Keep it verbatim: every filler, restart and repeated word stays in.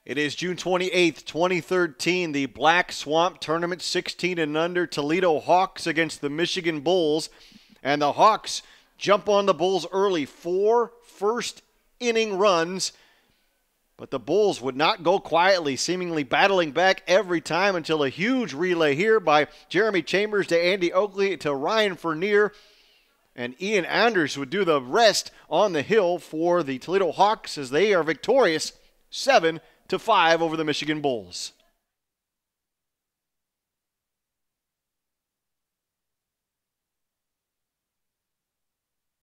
It is June twenty-eighth, twenty thirteen, the Black Swamp Tournament, sixteen and under, Toledo Hawks against the Michigan Bulls. And the Hawks jump on the Bulls early, four first inning runs. But the Bulls would not go quietly, seemingly battling back every time until a huge relay here by Jeremy Chambers to Andy Oakley to Ryan Fournier. And Ian Anders would do the rest on the hill for the Toledo Hawks as they are victorious seven to five over the Michigan Bulls.